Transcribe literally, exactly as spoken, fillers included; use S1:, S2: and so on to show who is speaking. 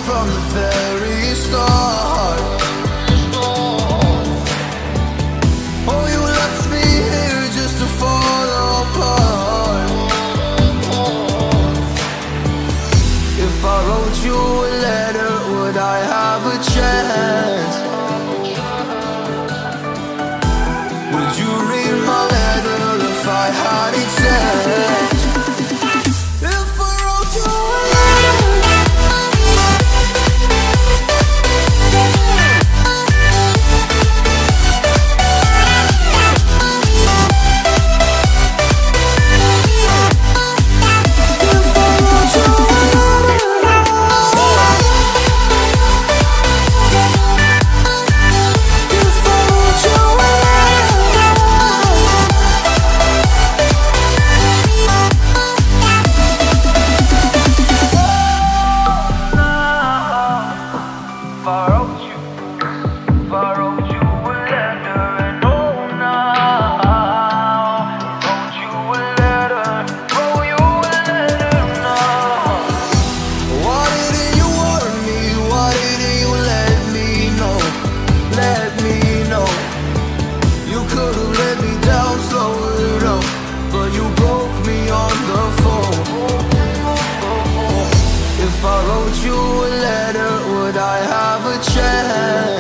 S1: from the very start. Oh, you left me here just to fall apart. If I wrote you a letter, would I have a chance? Would you read my letter if I had it sent? If I wrote you a If I wrote you a letter, would I have a chance?